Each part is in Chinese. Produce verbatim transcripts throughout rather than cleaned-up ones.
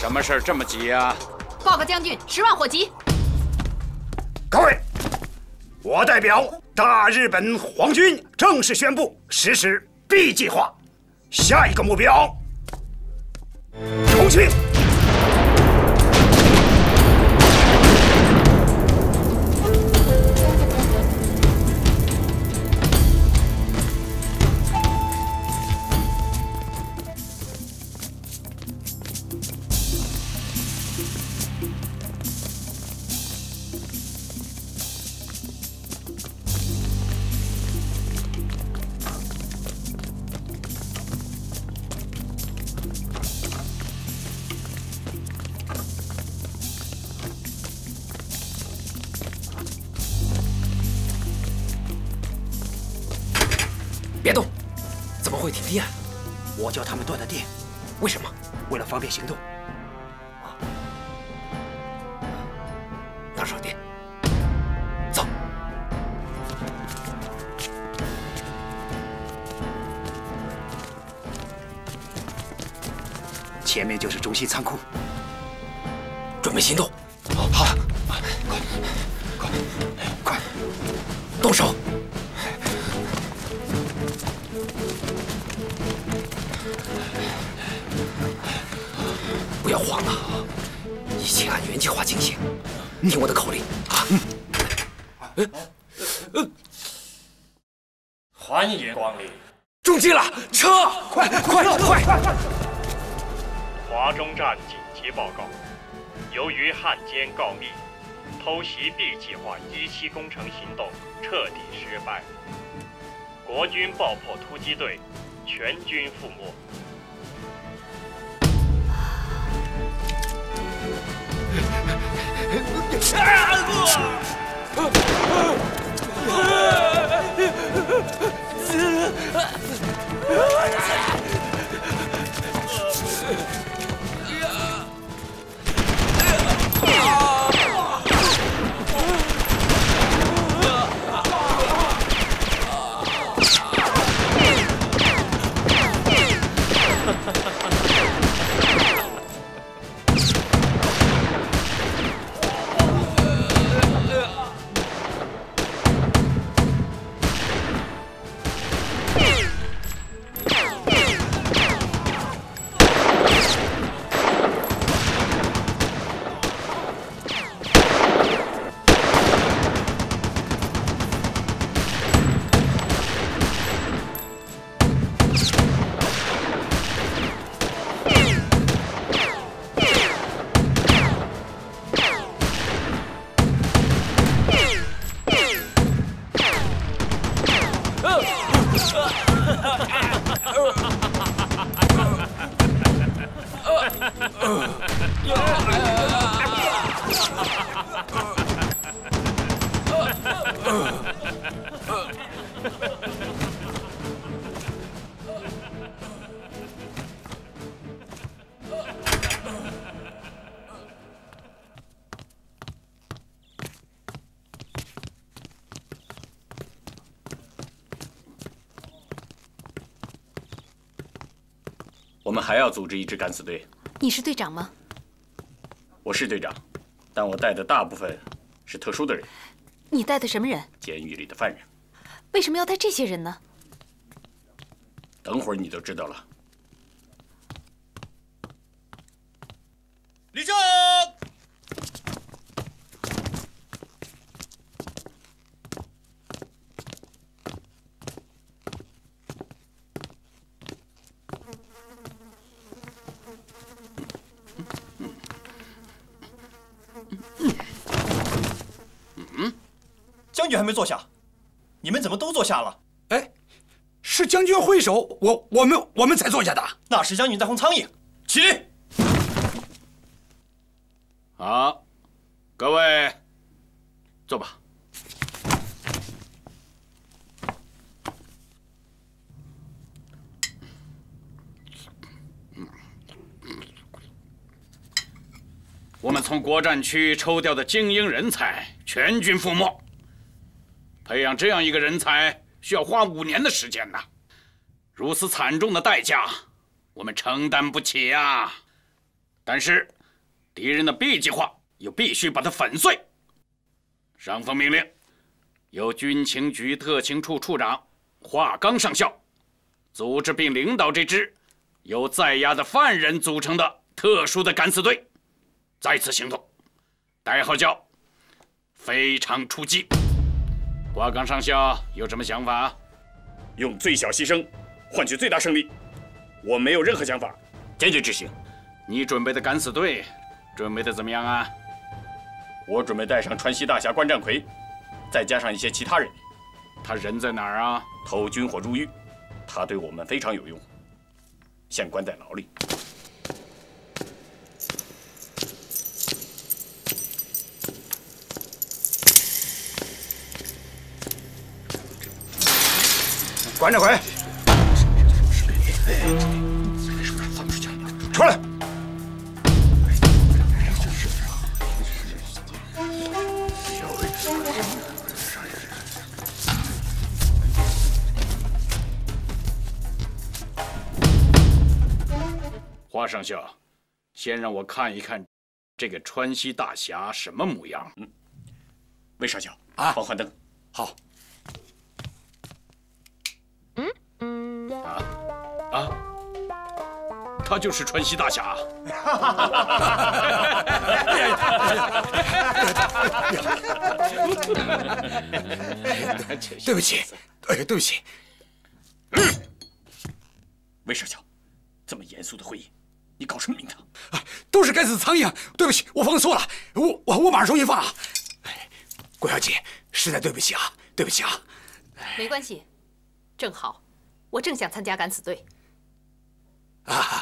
什么事儿这么急啊？ 报告将军，十万火急。 各位，我代表大日本皇军正式宣布实施 B 计划，下一个目标，重庆。 别动！怎么会停电？ 我叫他们断了电， 为什么？ 为了方便行动。 拿手电，走。 前面就是中心仓库， 准备行动。 好，好，快，快，快， 动手！ 不要慌了，一切按原计划进行。听我的口令啊！ 嗯嗯、欢迎光临。 中计了，撤！快快快！ 华中站紧急报告：由于汉奸告密，偷袭 B 计划一期工程行动彻底失败，国军爆破突击队全军覆没。 我们还要组织一支敢死队。 你是队长吗？ 我是队长，但我带的大部分是特殊的人。 你带的什么人？ 监狱里的犯人。 为什么要带这些人呢？ 等会儿你就知道了。 立正！将军还没坐下，你们怎么都坐下了？ 哎，是将军挥手，我我们我们才坐下的。 那是将军在轰苍蝇。起立。 好，各位，坐吧。我们从国战区抽调的精英人才全军覆没。培养这样一个人才需要花五年的时间呐，如此惨重的代价，我们承担不起啊！但是敌人的 B 计划又必须把它粉碎。上峰命令，由军情局特情处处长华刚上校组织并领导这支由在押的犯人组成的特殊的敢死队，再次行动，代号叫“非常出击”。华刚上校有什么想法？ 用最小牺牲换取最大胜利，我没有任何想法，坚决执行。 你准备的敢死队准备的怎么样啊？ 我准备带上川西大侠关占奎，再加上一些其他人。 他人在哪儿啊？ 投军火入狱，他对我们非常有用，现关在牢里。关占奎，出来！ 华上校，先让我看一看这个川西大侠什么模样。 嗯，魏上校啊， 帮换灯。 好。 嗯。啊啊，他就是川西大侠。 对不起，哎，对不起。 魏上校，这么严肃的会议，你搞什么名堂？ 啊，都是该死的苍蝇！对不起，我放错了，我我我马上重新放啊！哎，郭小姐，实在对不起啊，对不起啊。 没关系，正好，我正想参加敢死队。 啊。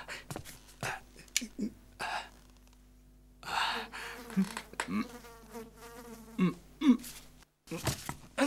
嗯嗯嗯嗯嗯。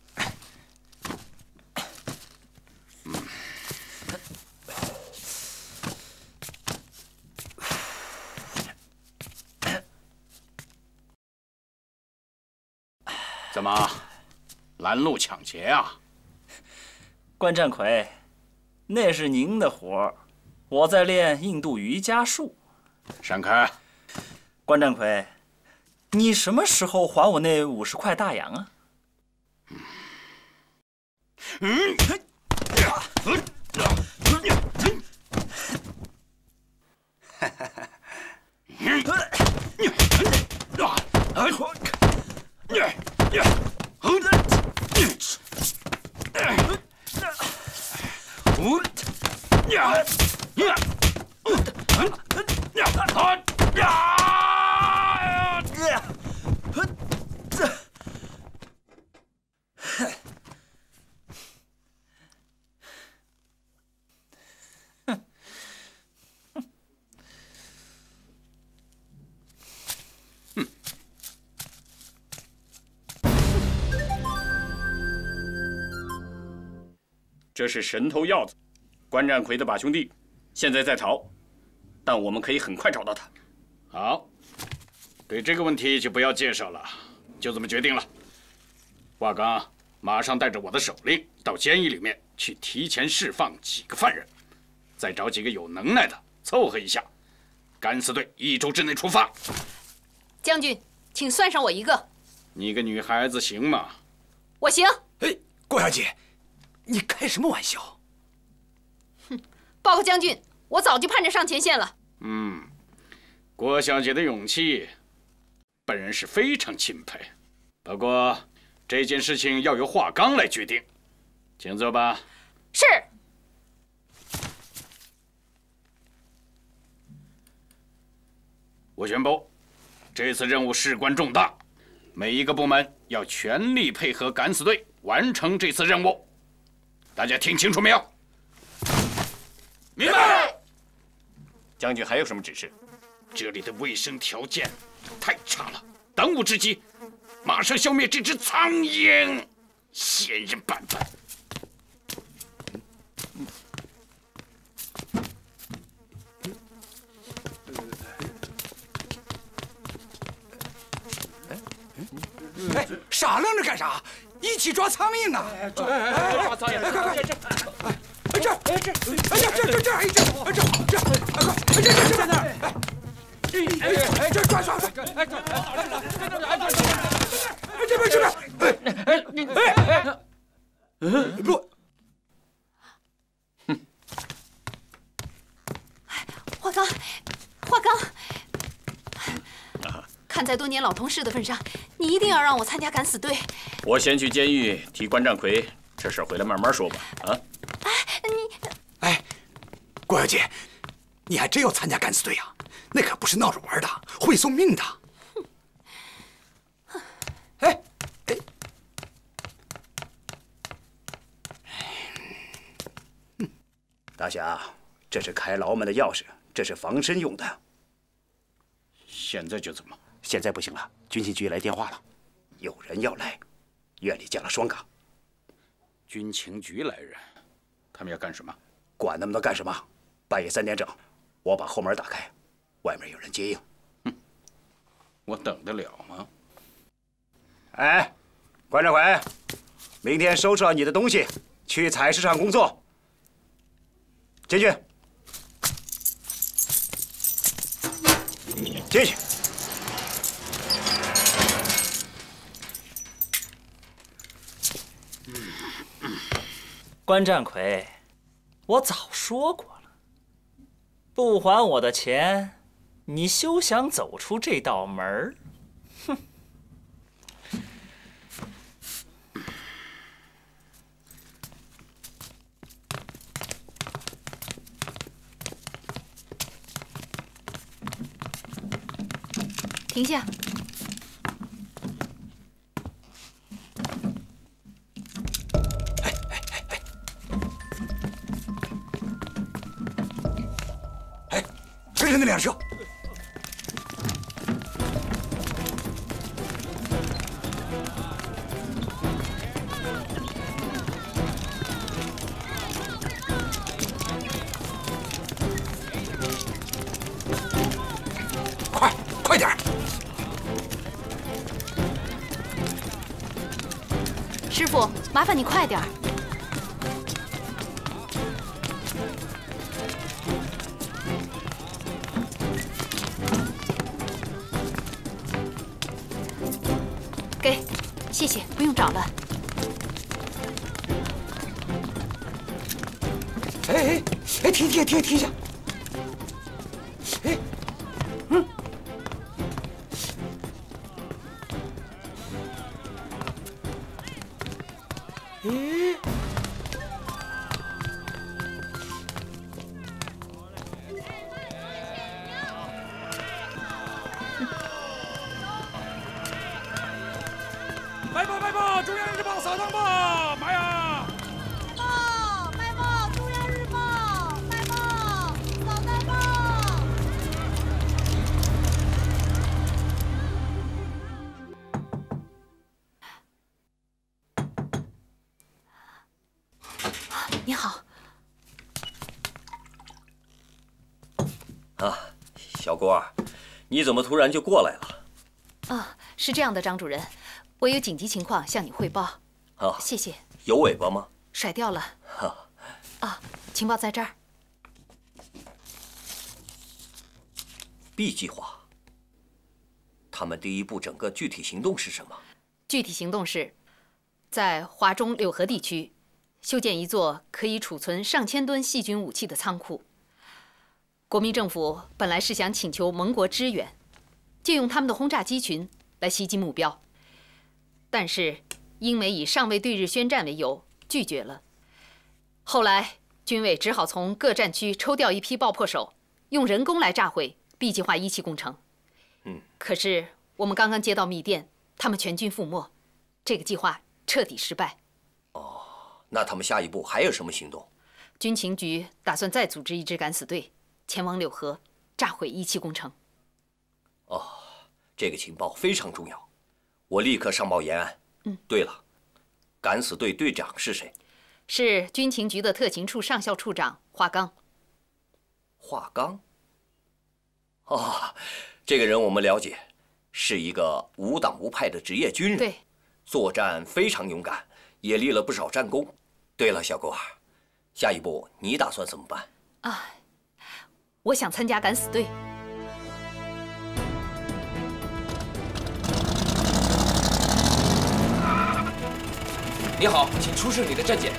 怎么，拦路抢劫啊？ 关占奎，那是您的活儿，我在练印度瑜伽术。 闪开！ 关占奎，你什么时候还我那五十块大洋啊？ 嗯。 这是神头鹞子，关占奎的把兄弟，现在在逃，但我们可以很快找到他。 好，对这个问题就不要介绍了，就这么决定了。华刚马上带着我的手令到监狱里面去提前释放几个犯人，再找几个有能耐的凑合一下。敢死队一周之内出发。 将军，请算上我一个。 你个女孩子行吗？ 我行。 哎，郭小姐。你开什么玩笑？ 哼，报告将军，我早就盼着上前线了。 嗯，郭小姐的勇气，本人是非常钦佩。不过这件事情要由华刚来决定，请坐吧。 是。 我宣布，这次任务事关重大，每一个部门要全力配合敢死队完成这次任务。大家听清楚没有？明白。 将军还有什么指示？ 这里的卫生条件太差了，当务之急，马上消灭这只苍蝇！闲人板板。 哎，傻愣着干啥？一起抓苍蝇啊！ 抓抓苍蝇！ 快快！哎这，哎这，哎这这这这，哎这，哎这这，哎快，哎这这这在那儿！哎哎快快快！哎，这边这边！哎哎哎！不， 哼！华刚，华刚，看在多年老同事的份上，你一定要让我参加敢死队。 我先去监狱替关占奎，这事回来慢慢说吧。啊！ 哎，你， 哎，郭小姐，你还真要参加敢死队啊？那可不是闹着玩的，会送命的。哎哎， 大侠，这是开牢门的钥匙，这是防身用的。 现在就怎么？ 现在不行了，军情局来电话了，有人要来，院里建了双岗。 军情局来人，他们要干什么？ 管他们都干什么？半夜三点整，我把后门打开，外面有人接应。 哼，我等得了吗？ 哎，关占奎，明天收拾好你的东西，去采石场工作。进去，进去。 关占奎，我早说过了，不还我的钱，你休想走出这道门儿。哼！ 停下！ 跟着那辆车。快，快点！ 师傅，麻烦你快点儿。给，谢谢，不用找了。 哎哎哎，停停停停下！哎，嗯。咦？ 卖报卖报，中央日报扫荡报，买呀！ 报卖报，中央日报卖报，扫荡报。 你好。 啊，小郭儿，你怎么突然就过来了？ 啊，是这样的，张主任，我有紧急情况向你汇报。 啊， 谢谢。 有尾巴吗？ 甩掉了。 哈。 啊，情报在这儿。 B 计划。他们第一步整个具体行动是什么？ 具体行动是，在华中柳河地区修建一座可以储存上千吨细菌武器的仓库。国民政府本来是想请求盟国支援，借用他们的轰炸机群来袭击目标，但是英美以尚未对日宣战为由拒绝了。后来军委只好从各战区抽调一批爆破手，用人工来炸毁 B 计划一期工程。 嗯， 可是我们刚刚接到密电，他们全军覆没，这个计划彻底失败。 哦，那他们下一步还有什么行动？ 军情局打算再组织一支敢死队，前往柳河，炸毁一期工程。 哦，这个情报非常重要，我立刻上报延安。 嗯， 对了，敢死队队长是谁？ 是军情局的特勤处上校处长华刚。 华刚？哦，这个人我们了解，是一个无党无派的职业军人。 对， 作战非常勇敢，也立了不少战功。对了，小郭儿，下一步你打算怎么办？ 啊，我想参加敢死队。 你好，请出示你的证件。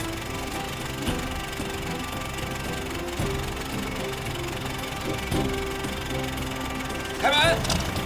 开门。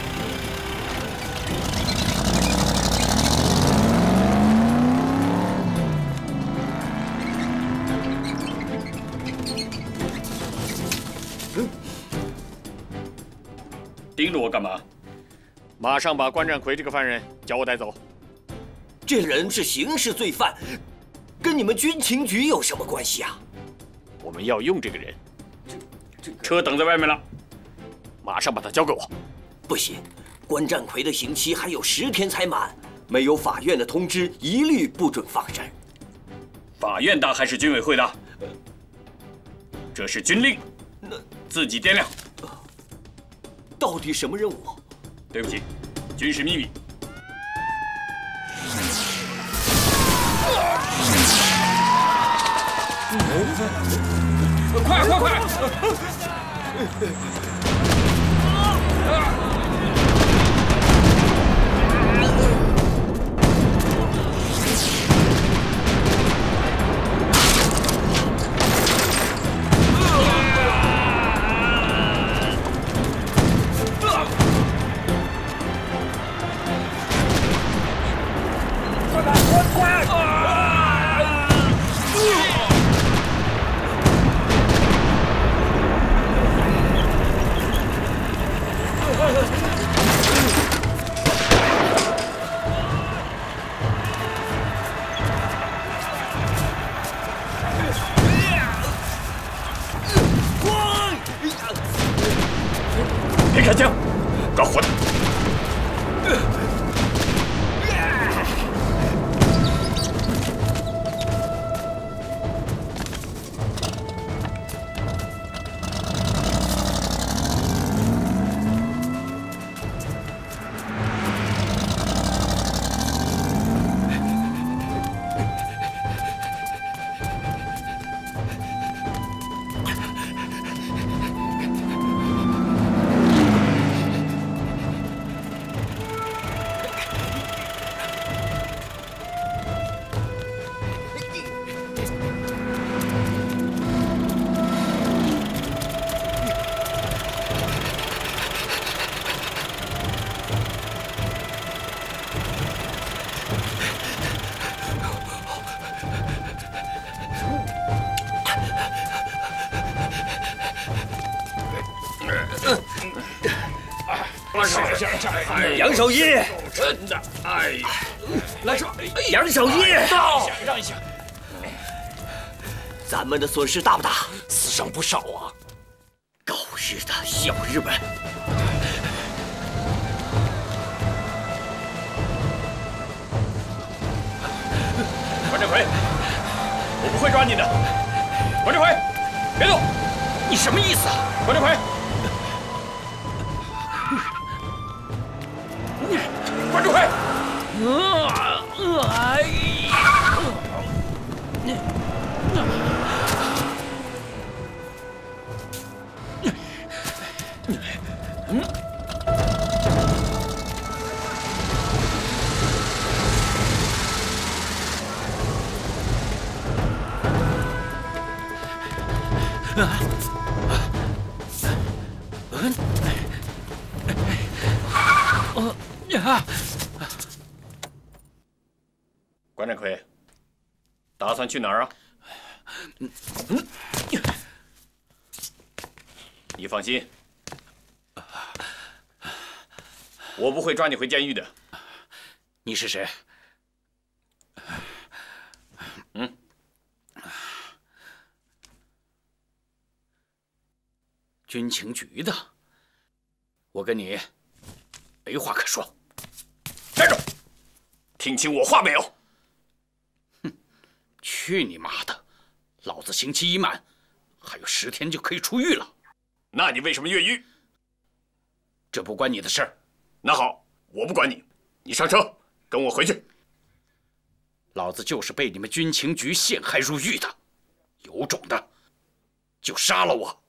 盯着我干嘛？马上把关占奎这个犯人叫我带走。 这人是刑事罪犯，跟你们军情局有什么关系啊？ 我们要用这个人。这这车等在外面了，马上把他交给我。 不行，关占奎的刑期还有十天才满，没有法院的通知，一律不准放人。 法院的还是军委会的？这是军令， 那自己掂量。 到底什么任务？ 对不起，军事秘密。 快快快！ 别开枪，搞混！ 杨守一， 真的，哎呀，来说， 杨守一， 到，让一下。 咱们的损失大不大？ 死伤不少啊！ 狗日的小日本！ 关占奎，我不会抓你的。关占奎，别动！ 你什么意思啊？ 关占奎！关占奎！ 呃呃哎呀！嗯。啊！嗯。哦呀！ 关占奎，打算去哪儿啊？嗯嗯。你放心，我不会抓你回监狱的。 你是谁？ 嗯。 军情局的，我跟你没话可说。 站住！听清我话没有？ 哼！去你妈的！老子刑期已满，还有十天就可以出狱了。 那你为什么越狱？ 这不关你的事儿。 那好，我不管你，你上车，跟我回去。 老子就是被你们军情局陷害入狱的，有种的就杀了我！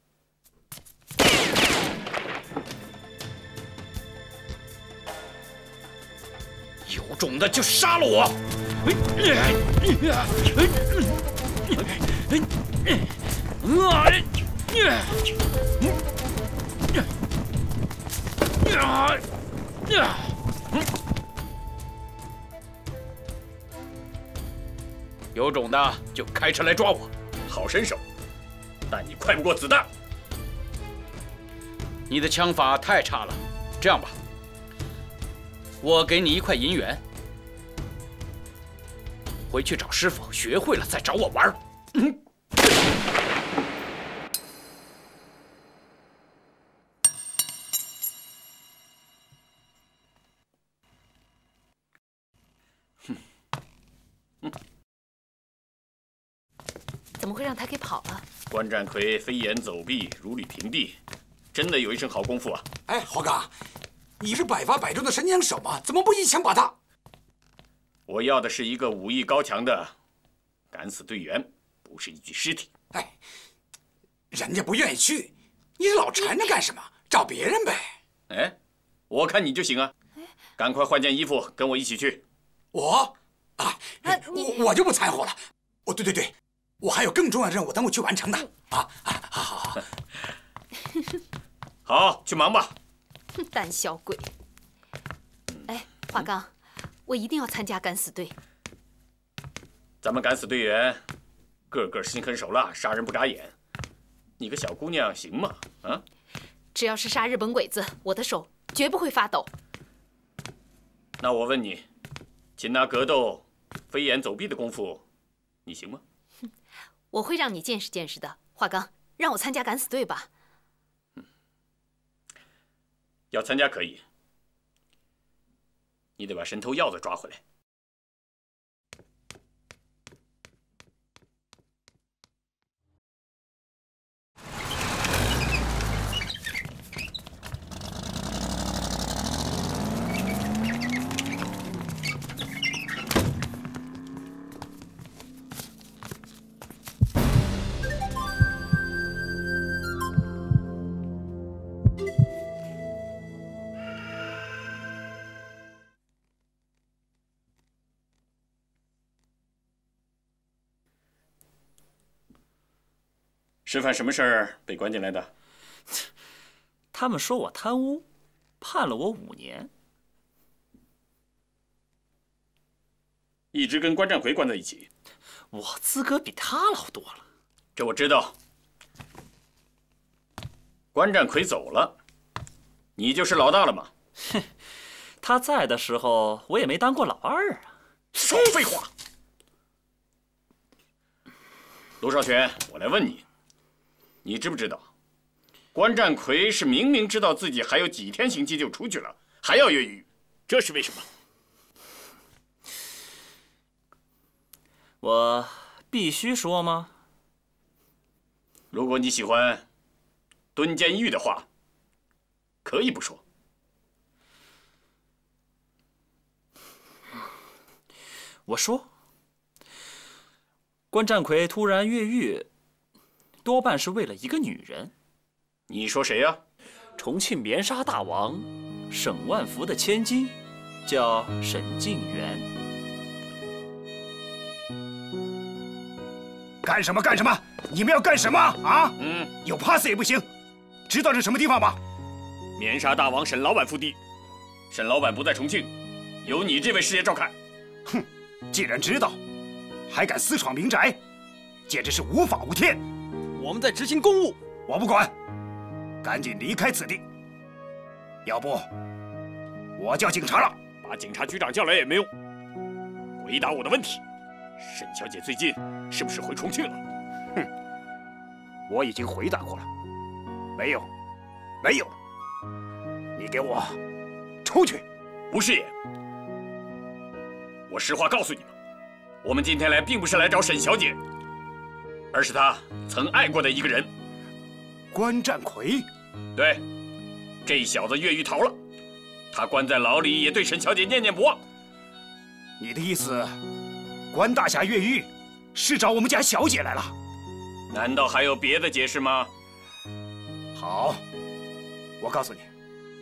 有种的就杀了我！ 有种的就开车来抓我！ 好身手，但你快不过子弹。 你的枪法太差了。这样吧，我给你一块银元，回去找师傅，学会了再找我玩。嗯。 怎么会让他给跑了？ 关战魁飞檐走壁，如履平地，真的有一身好功夫啊！ 哎，华刚，你是百发百中的神枪手嘛，怎么不一枪把他？ 我要的是一个武艺高强的敢死队员，不是一具尸体。 哎，人家不愿意去，你老缠着干什么？找别人呗。 哎，我看你就行啊！赶快换件衣服，跟我一起去。 我啊，我我就不掺和了。哦，对对对。我还有更重要的任务等我去完成呢！啊啊，好好好， 好，去忙吧。 胆小鬼！哎，华刚，我一定要参加敢死队。 咱们敢死队员个个心狠手辣，杀人不眨眼。你个小姑娘行吗？啊？ 只要是杀日本鬼子，我的手绝不会发抖。 那我问你，擒拿格斗、飞檐走壁的功夫，你行吗？ 我会让你见识见识的，华刚，让我参加敢死队吧。 嗯，要参加可以，你得把神偷鹞子抓回来。是犯什么事儿被关进来的？ 他们说我贪污，判了我五年。 一直跟关战魁关在一起， 我资格比他老多了。 这我知道。关战魁走了，你就是老大了吗？ 哼，他在的时候我也没当过老二啊。 少废话！卢少全，我来问你。你知不知道，关战魁是明明知道自己还有几天刑期就出去了，还要越狱，这是为什么？ 我必须说吗？ 如果你喜欢蹲监狱的话，可以不说。 我说，关战魁突然越狱。多半是为了一个女人。 你说谁呀？ 重庆棉纱大王沈万福的千金，叫沈静媛。 干什么干什么？你们要干什么啊？ 嗯， 有 pass 也不行。知道这什么地方吗？ 棉纱大王沈老板府邸。沈老板不在重庆，由你这位师爷照看。 哼，既然知道，还敢私闯民宅，简直是无法无天。 我们在执行公务， 我不管，赶紧离开此地，要不我叫警察了。 把警察局长叫来也没用。回答我的问题，沈小姐最近是不是回重庆了？ 哼，我已经回答过了，没有，没有。你给我出去！ 吴师爷，我实话告诉你们，我们今天来并不是来找沈小姐。而是他曾爱过的一个人， 关战魁。 对，这小子越狱逃了，他关在牢里也对沈小姐念念不忘。 你的意思，关大侠越狱是找我们家小姐来了？ 难道还有别的解释吗？ 好，我告诉你，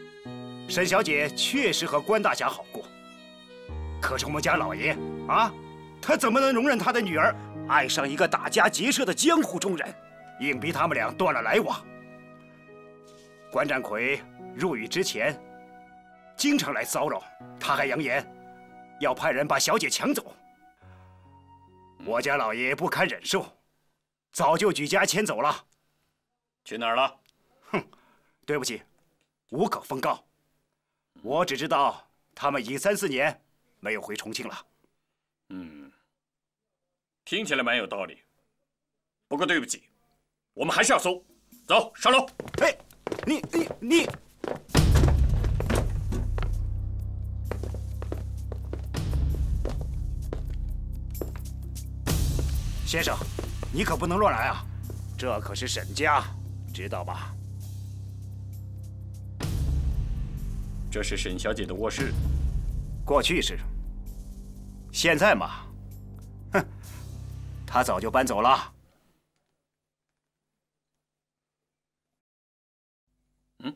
沈小姐确实和关大侠好过，可是我们家老爷啊， 他怎么能容忍他的女儿爱上一个打家劫舍的江湖中人，硬逼他们俩断了来往？关占奎入狱之前，经常来骚扰，他还扬言要派人把小姐抢走。我家老爷不堪忍受，早就举家迁走了。 去哪儿了？ 哼，对不起，无可奉告。我只知道他们已经三四年没有回重庆了。 嗯，听起来蛮有道理。不过对不起，我们还是要搜。走，上楼。 哎，你你你！先生，你可不能乱来啊！这可是沈家，知道吧？ 这是沈小姐的卧室。 过去是。现在嘛，哼，她早就搬走了。 嗯。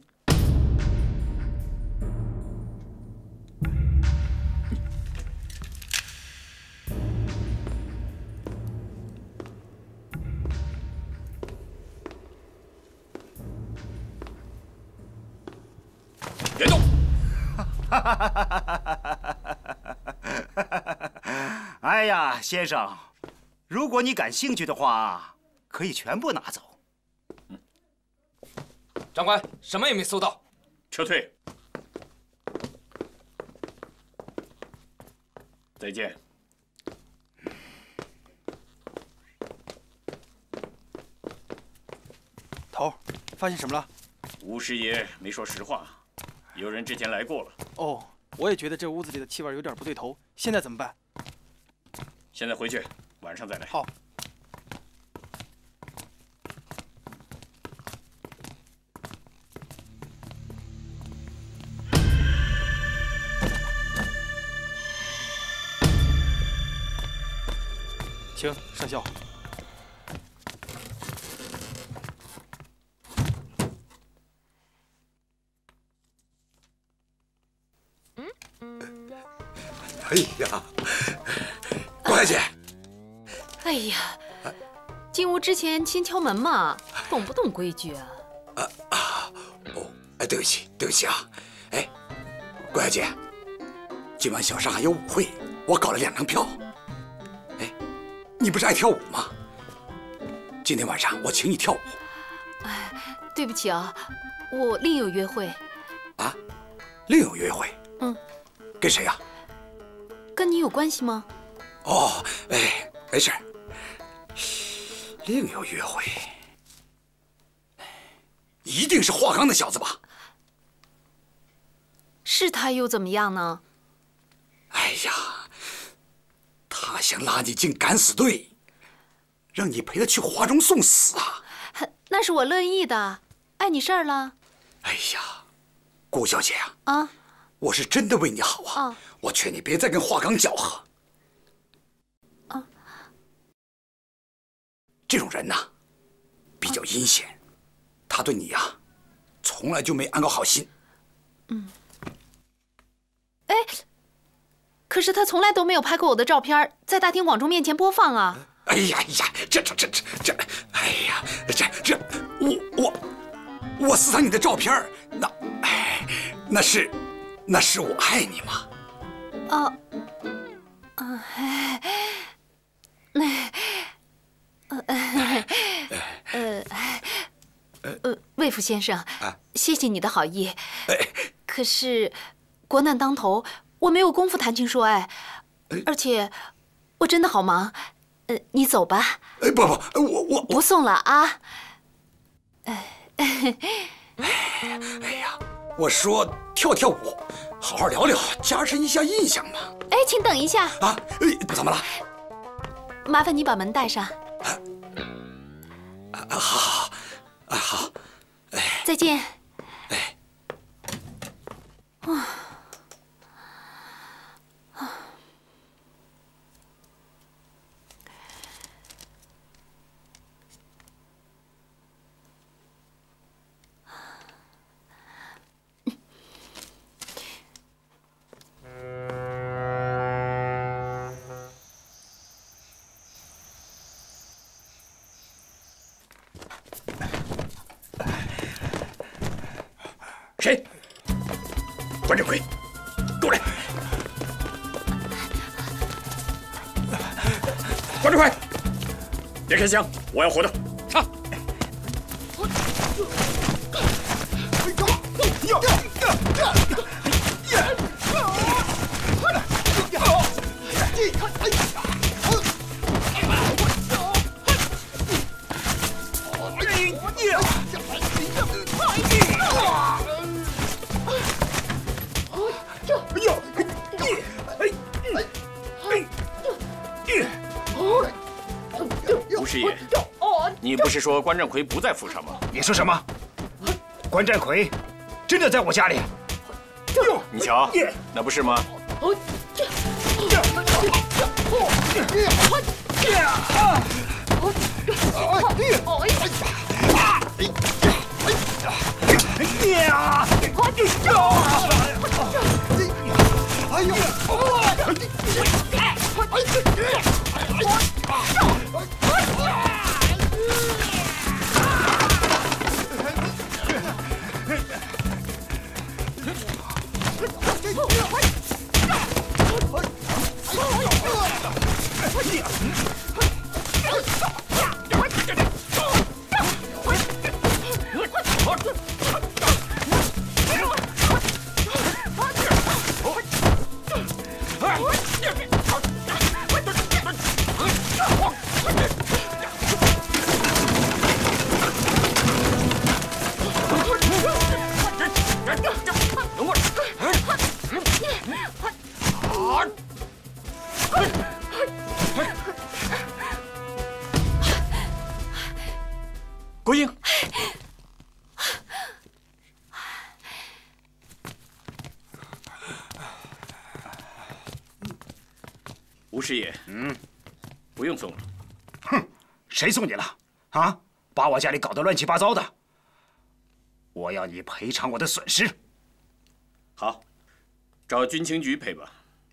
别动！ 哎呀，先生，如果你感兴趣的话，可以全部拿走。 嗯、长官，什么也没搜到。 撤退。再见。 头，发现什么了？ 吴师爷没说实话，有人之前来过了。 哦，我也觉得这屋子里的气味有点不对头，现在怎么办？ 现在回去，晚上再来。 好。请上校。 哎呀，郭小姐！ 哎呀，进屋之前先敲门嘛，懂不懂规矩啊？ 啊啊！哦，哎，对不起，对不起啊！哎，郭小姐，今晚小上海有舞会，我搞了两张票。哎，你不是爱跳舞吗？今天晚上我请你跳舞。 哎，对不起啊，我另有约会。 啊？另有约会？ 嗯。 跟谁呀？ 跟你有关系吗？ 哦，哎，没事。另有约会，一定是华刚的小子吧？ 是他又怎么样呢？ 哎呀，他想拉你进敢死队，让你陪他去华中送死啊！ 那是我乐意的，碍你事儿了？ 哎呀，顾小姐啊！ 啊， 我是真的为你好啊！ 啊我劝你别再跟华刚搅和。 啊， 这种人呐，比较阴险，他对你呀，从来就没安过好心。 嗯。哎，可是他从来都没有拍过我的照片，在大庭广众面前播放啊！ 哎呀哎呀，这这这这这，哎呀，这这，我我我私藏你的照片，那哎，那是那是我爱你吗？ 哦，啊，那，呃呃呃，魏府先生，谢谢你的好意，可是国难当头，我没有功夫谈情说爱，而且我真的好忙，呃，你走吧。 哎，不不，我我不送了啊。 哎呀，我说跳跳舞。好好聊聊，加深一下印象嘛。 哎，请等一下啊！哎，怎么了？ 麻烦你把门带上。 啊，好，啊好。 哎，再见。 哎。 啊。 谁？关振奎，过来！关振奎，别开枪，我要活的。上！ 吴师爷，你不是说关振奎不在府上吗？ 你说什么？关振奎真的在我家里？ 你瞧，那不是吗？ 国英，吴师爷，嗯，不用送了。 哼，谁送你了？啊，把我家里搞得乱七八糟的，我要你赔偿我的损失。 好，找军情局赔吧。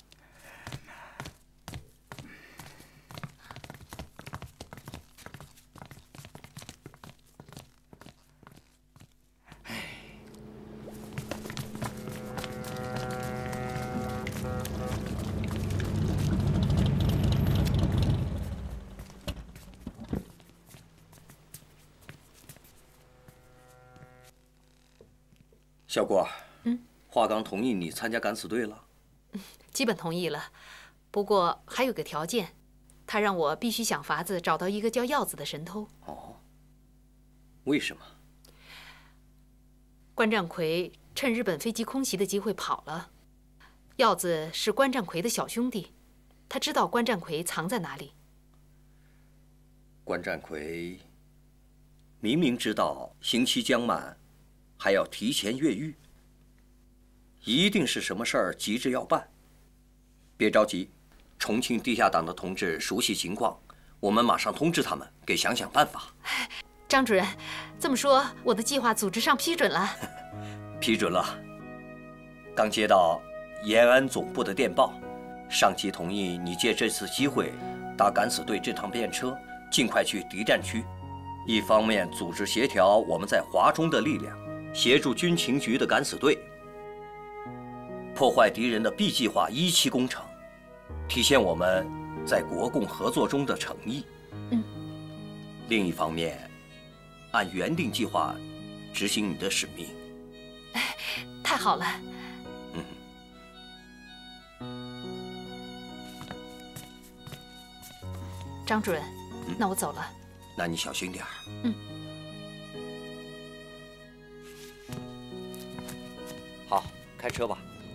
小郭， 嗯， 华刚同意你参加敢死队了？ 基本同意了，不过还有个条件，他让我必须想法子找到一个叫耀子的神偷。 哦，为什么？ 关占奎趁日本飞机空袭的机会跑了。耀子是关占奎的小兄弟，他知道关占奎藏在哪里。 关占奎明明知道刑期将满，还要提前越狱，一定是什么事儿急着要办。别着急，重庆地下党的同志熟悉情况，我们马上通知他们，给想想办法。 张主任，这么说，我的计划组织上批准了？ 批准了。刚接到延安总部的电报，上级同意你借这次机会搭敢死队这趟便车，尽快去敌占区。一方面组织协调我们在华中的力量，协助军情局的敢死队破坏敌人的 B 计划一期工程，体现我们在国共合作中的诚意。 嗯。 另一方面，按原定计划执行你的使命。 太好了。 嗯。 张主任， 嗯、 那我走了。 那你小心点儿。 嗯。 好，开车吧。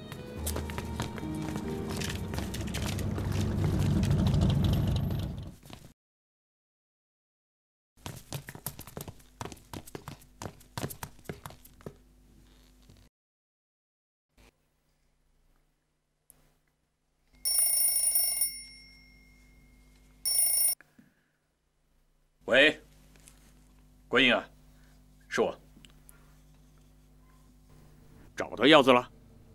喂，关英啊，是我。找到耀子了？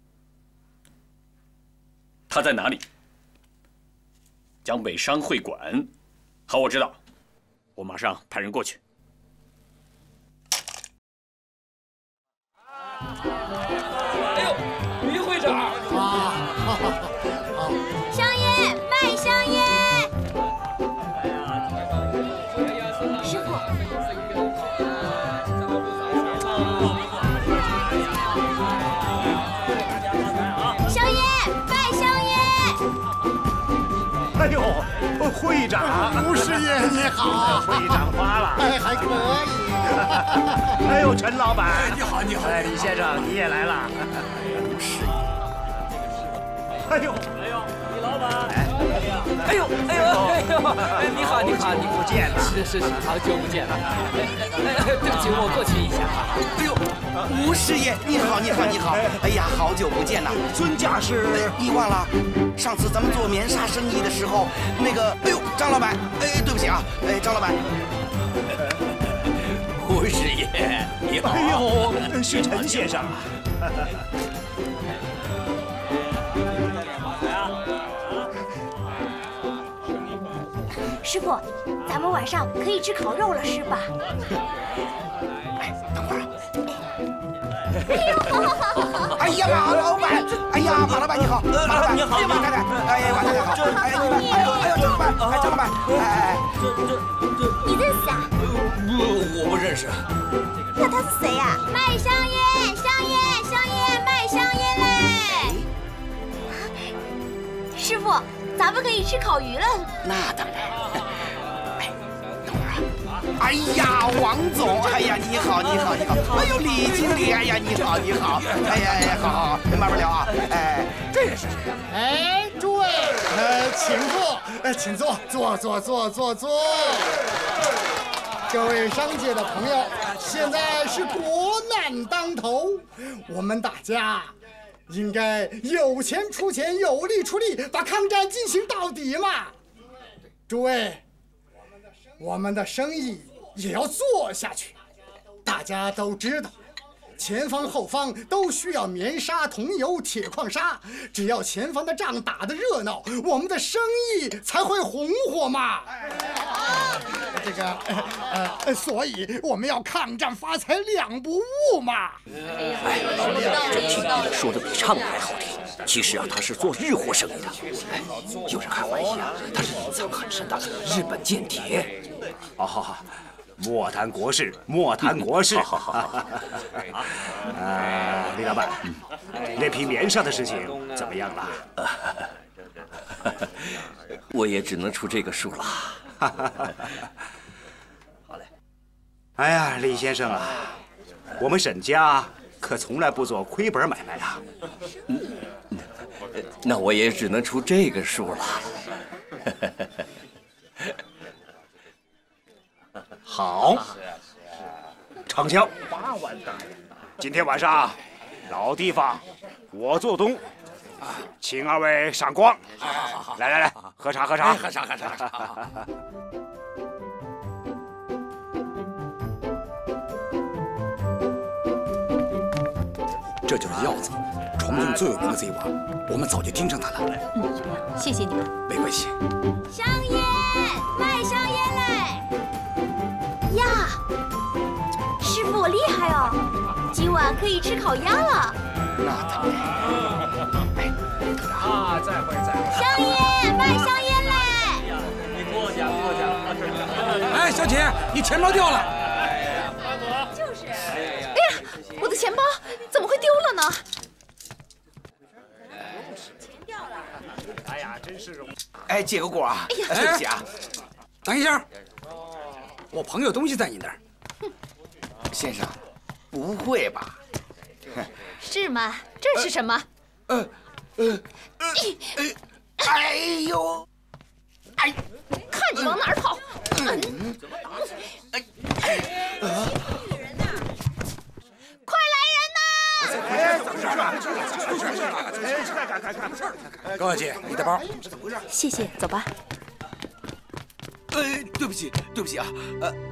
他在哪里？江北商会馆。好，我知道，我马上派人过去。 哎呦，于会长啊！ 香烟，卖香烟。师傅。香烟，卖香烟。 哎呦，会长， 吴师爷你好， 会长发了， 哎，还可以。 哎呦，陈老板， 你好，你好， 哎，李先生你也来了。 吴师爷， 哎呦， 哎呦，李老板，哎呦，哎呦，哎呦，哎，你好，你好，你不见了， 是是是，好久不见了。哎哎，对不起，我过去一下。 哎呦，吴师爷，你好，你好，你好。哎呀，好久不见了。 尊驾是？ 你忘了？上次咱们做棉纱生意的时候，那个，哎呦，张老板，哎，对不起啊，哎，张老板。 吴师爷，你好。 哎呦，是陈先生啊。 师傅，咱们晚上可以吃烤肉了，是吧？ 哎，等会儿。哎呀，马老板！哎呀，马老板你好，马老板你好，哎呀，马太太，哎，马太太好，哎，你们，哎呦，哎呦，张老板，哎，张老板，哎哎， 这这这，你认识啊？ 不，我不认识。 那他是谁呀？卖香烟，香烟，香烟，卖香烟嘞！师傅，咱们可以吃烤鱼了。 那当然。哎，等会儿啊。哎呀，王总，哎呀，你好，你好，你好。哎呦，李经理，哎呀，你好，你好。哎呀，哎，好好好，慢慢聊啊。哎，这人是谁呀？ 哎，诸位，呃，请坐，呃，请坐，坐坐坐坐坐。各位商界的朋友，现在是国难当头，我们大家应该有钱出钱，有力出力，把抗战进行到底嘛。诸位，我们的生意也要做下去。大家都知道，前方后方都需要棉纱、桐油、铁矿砂，只要前方的仗打得热闹，我们的生意才会红火嘛。这个呃呃，所以我们要抗战发财两不误嘛。 哎，这听说的比唱的还好听。其实啊，他是做日货生意的。哎，有人还怀疑啊，他是隐藏很深的日本间谍。 好好好，莫谈国事，莫谈国事。 好好好。 呃，李老板，那批棉纱的事情怎么样了？ 我也只能出这个数了。 好嘞。哎呀，李先生啊，我们沈家可从来不做亏本买卖啊。 嗯，那我也只能出这个数了。 好，成交。今天晚上，老地方我做东，请二位赏光。来来来，喝茶喝茶， 喝茶喝茶。这就是药子，重庆最有名的贼王，我们早就盯上他了。 嗯，谢谢你们。 没关系。 香烟，卖香烟嘞！呀，师傅厉害哦，今晚可以吃烤鸭了。 那当然。哎， 啊，再会再会。 香烟，卖香烟嘞！ 你过奖过奖。 哎，小姐，你钱包掉了。 就是。 哎呀，我的钱包怎么会丢了呢？ 钱掉了。 哎呀，真是。 哎，借个过啊！ 哎呀， 对不起啊。 等一下，我朋友东西在你那儿。 先生，不会吧？ 是吗？这是什么？ 呃呃呃，哎呦，哎， 看你往哪儿跑！嗯， 哎， 快来人呐！ 哎，怎么事啊？出事了！哎，看看看看，出事了！ 高小姐，你的包。 谢谢，走吧。 呃，对不起，对不起啊，呃。